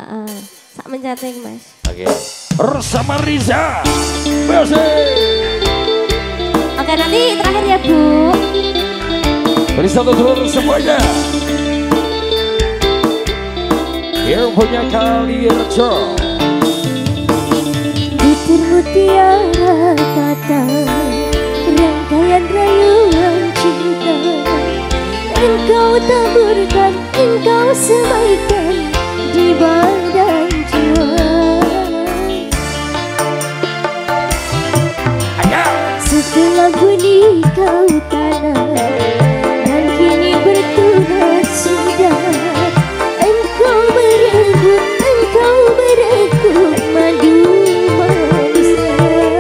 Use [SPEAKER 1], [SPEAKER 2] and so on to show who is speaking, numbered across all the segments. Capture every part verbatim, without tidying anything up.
[SPEAKER 1] Heeh. Sak mencating Mas.
[SPEAKER 2] Oke. Bersama Riza. Basi.
[SPEAKER 1] Oke nanti terakhir ya Bu.
[SPEAKER 2] Beri satu telur semuanya. Yang punya Kalirejo.
[SPEAKER 1] Butir mutiara kata rangkaian rayuan cinta. Engkau taburkan, engkau semaikan di badan jiwa. Setelah bunyi kau tanah dan kini bertunas sudah. Engkau merebut, engkau meregut madu manisnya.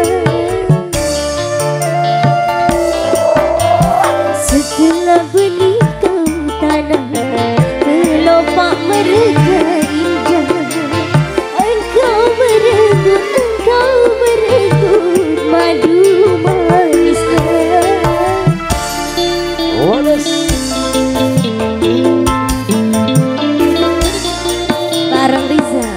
[SPEAKER 1] Setelah bunyi kau tanah melopak mereka indah. Engkau merebut, engkau meregut madu manisnya. Bareng Riza.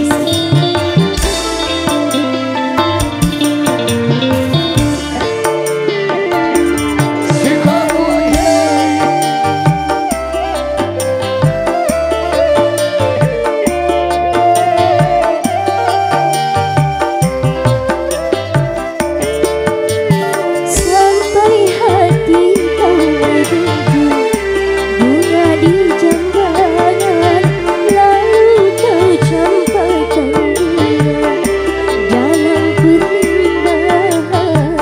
[SPEAKER 1] Sampai hati kau menunggu bunga di jambangan, lalu kau campakkan dia dalam perlimbangan.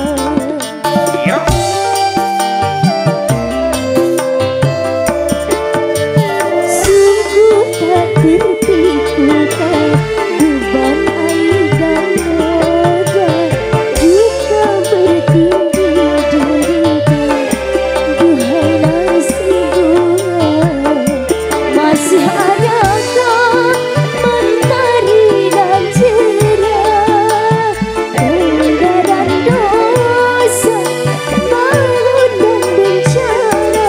[SPEAKER 1] Sungguh tak terpikirkan beban air dan noda, juga bertinggi derita. Duhai nasib bunga, masih adakah mentari dan cerah? Tanda dan dosa, malu dan bencana.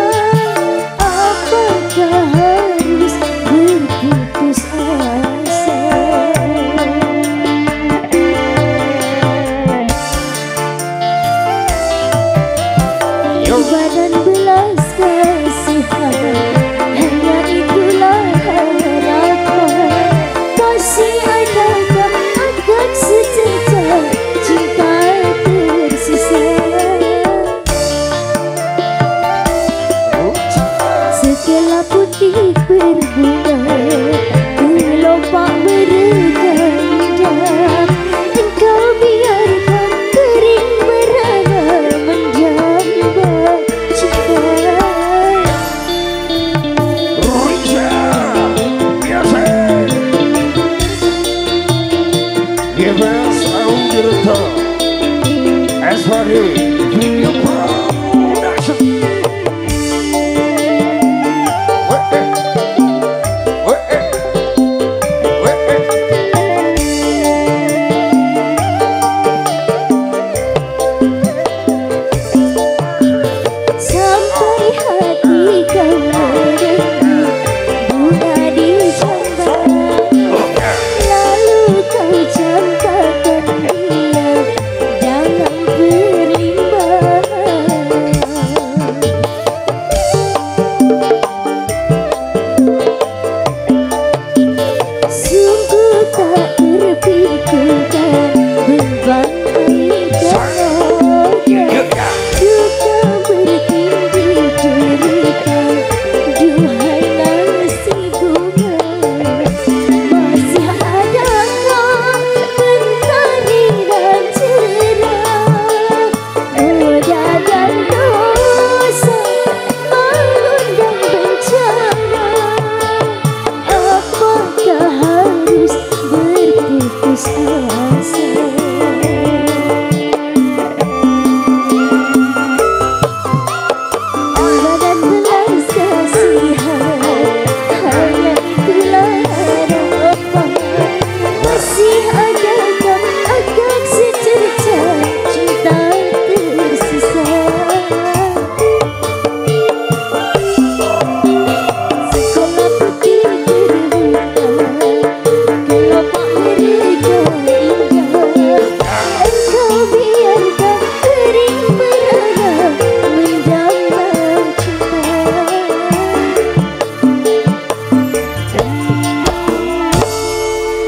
[SPEAKER 1] Apakah harus berputus asa? Badan belas kasihan, hanya itulah harapan. Masih adakah akan secerca cinta tersisa? Setelah putih berbunga, melopak mereka indah. Engkau biarkan kering merana menjambak cinta.
[SPEAKER 2] Riza. Biasa. Give us our return. As for you, video production.
[SPEAKER 1] Sampai hati kau menunggu bunga di jambangan, lalu kau campakkan dia dalam perlimbangan. Sungguh tak terpikirkan beban air dan noda, juga bertinggi derita. Duhai nasib bunga, masih adakah mentari dan cerah? Noda dan dosa, malu dan bencana. Apakah harus berputus asa?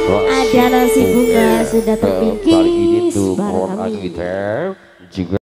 [SPEAKER 1] Ada nasi bunga sudah
[SPEAKER 3] Kali ini
[SPEAKER 1] terpikis
[SPEAKER 3] tuh
[SPEAKER 1] barang
[SPEAKER 3] Port
[SPEAKER 1] kami.
[SPEAKER 3] Anwiter juga